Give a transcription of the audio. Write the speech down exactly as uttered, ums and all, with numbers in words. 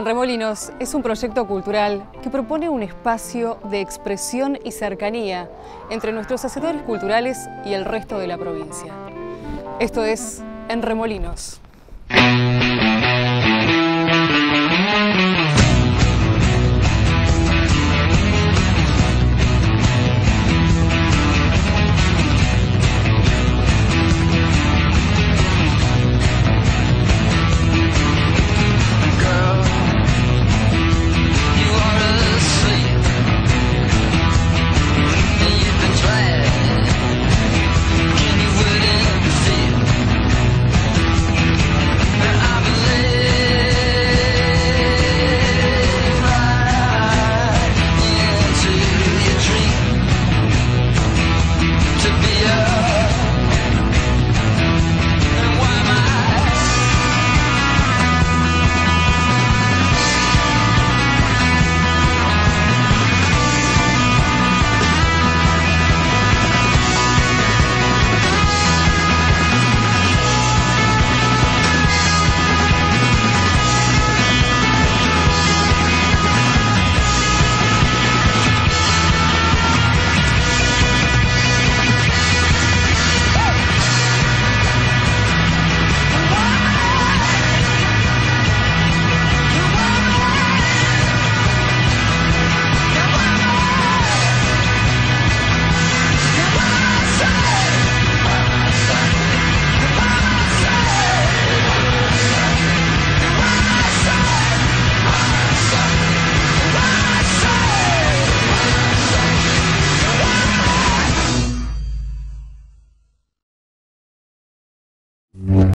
En Remolinos es un proyecto cultural que propone un espacio de expresión y cercanía entre nuestros hacedores culturales y el resto de la provincia. Esto es En Remolinos.